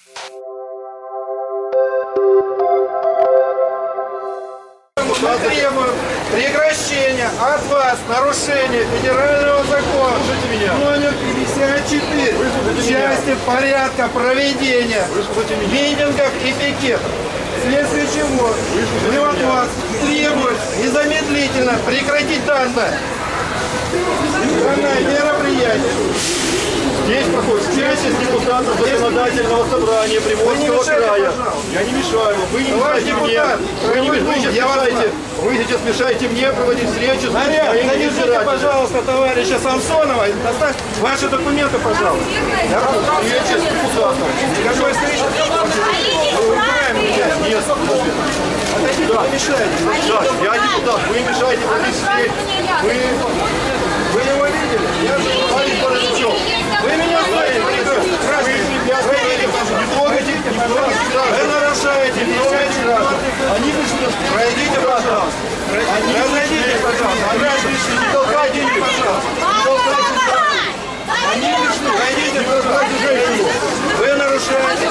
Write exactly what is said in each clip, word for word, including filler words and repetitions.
Мы требуем прекращения от вас нарушения федерального закона номер пятьдесят четыре в части порядка проведения митингов и пикетов. Вследствие чего мы от вас требуем незамедлительно прекратить данное, данное мероприятие. Здесь проходит встреча с депутатом законодательного собрания Приморского края. Я не мешаю, вы не мешаете мне. Вы, не, вы, сейчас мешаете, вы сейчас мешаете мне проводить встречу с Наряд, моими задержите, избирателями. пожалуйста, товарища Самсонова. Доставьте ваши документы, пожалуйста. Встреча с депутатом. Какой встреча? Нет, Отойдите, да. не мешайте. Да, я депутат, вы мешаете проводить встречу. Вы, Вы его видели? Я же Борис Борисович, Вы меня знаете, вы пройдите, пожалуйста. не трогайте, не трогайте. Вы нарушаете пятьдесят четыре. Они пришли на встречу. Пройдите, пожалуйста. Разойдитесь, пожалуйста. Не толкайте их, пожалуйста. Не толкайте. Они пришли. Пройдите, пожалуйста, женщину. Вы нарушаете.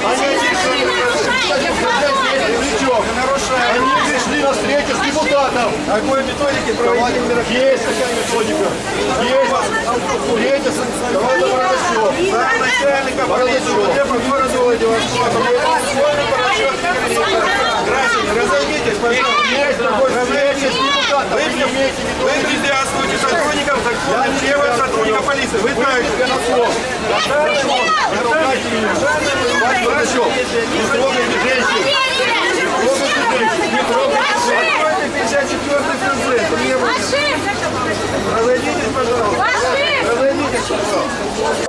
Вы нарушаете. Они пришли на встречу с депутатом. Какой методики проводить мероприятие? Есть такая методика. Есть. Встреча с давайте Воронцов. За начальника полиции УВД по городу Владивосток. Граждане, разойдитесь, пожалуйста. Есть такой встреча с депутатом. Вы, вы препятствуете сотрудникам закона, требуют сотрудника полиции. Вы знаете. Не толкайте меня. Вася Борисович, не трогайте женщин. Не трогайте женщин. пятьдесят четвёртый ФЗ. Требует. Разойдитесь, пожалуйста. Разойдитесь, пожалуйста.